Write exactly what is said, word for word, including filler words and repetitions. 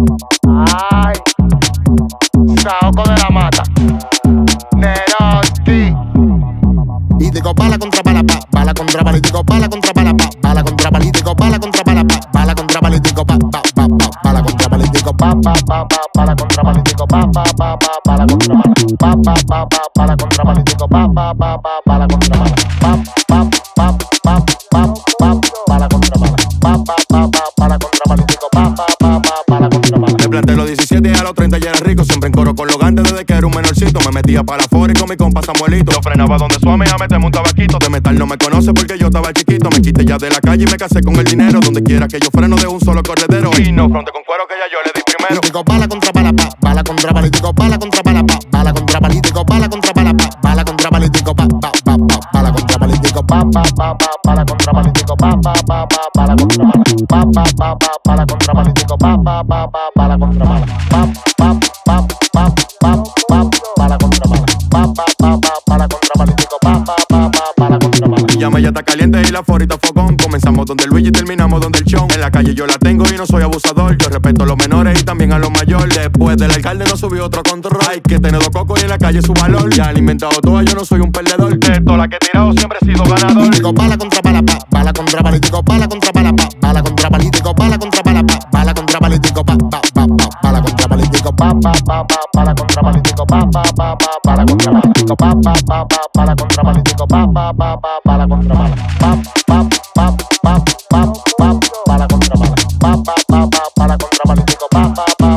Ay, Saoco de la Mata, Nerotti. Y digo bala contra bala, pa, bala contra bala, y digo bala contra bala, pa, bala contra bala, y digo bala contra bala, pa, bala contra bala, y digo pa, pa, pa, pa, bala contra bala, y digo pa, pa, pa, pa, bala contra bala, y digo pa, pa, pa, pa, bala contra bala, pa, pa, pa, pa, bala contra bala, y digo pa, pa, pa, pa, bala contra bala, pa, pa, pa, pa, pa, pa, bala contra bala, pa, pa, pa, pa, bala contra bala, y digo pa, pa, pa, pa, bala contra bala. Me planté los diecisiete y a los treinta ya era rico. Siempre en coro con los gantes desde que era un menorcito. Me metía para la fora y con mi compa Samuelito. Yo frenaba donde suame a meterme un tabaquito. De metal no me conoce porque yo estaba chiquito. Me quité ya de la calle y me casé con el dinero. Donde quiera que yo freno de un solo corredero. Y no fronte con cuero que ya yo le di primero. Y digo bala contra bala, pa, bala contra bala, y digo bala contra bala, pa, bala contra bala, y digo bala contra bala, pa, bala contra bala, y digo pa, pa, pa, pa, bala contra bala, y digo pa, pa, pa, pa, bala contra bala, y digo pa, pa, pa, pa, bala contra bala, pa, pa, pa, pa, bala contra bala, y digo pa, pa, pa, pa, bala contra bala, pa, pa, pa, pa, pa, pa, bala contra bala, pa, pa, pa, pa, bala contra bala, y digo pa, pa, pa, pa, bala contra bala. Y llama ya está caliente y la forita fogón. Comenzamos donde el Luigi y terminamos donde el chon. En la calle yo la tengo y no soy abusador. Yo respeto a los menores y también a los mayores. Después del alcalde no subió otro control. Hay que tener dos cocos y en la calle su valor. Ya han inventado todo, yo no soy un perdedor. De todas las que he tirado siempre he sido ganador. Y digo bala contra bala, pa, bala contra bala, y digo bala contra bala, pa, bala contra bala, y digo bala contra bala, pa, bala contra bala, y digo pa, pa, pa, pa, bala contra bala, y digo pa, pa, pa, pa, bala contra bala, y digo pa, pa, pa, pa, bala contra bala, digo pa, pa, pa, pa, bala contra bala, y digo pa, pa, pa, pa, bala contra bala, pa, pa, pa, pa, pa, pa, bala contra bala, pa, pa, pa, pa, bala contra bala, y digo pa, pa, pa.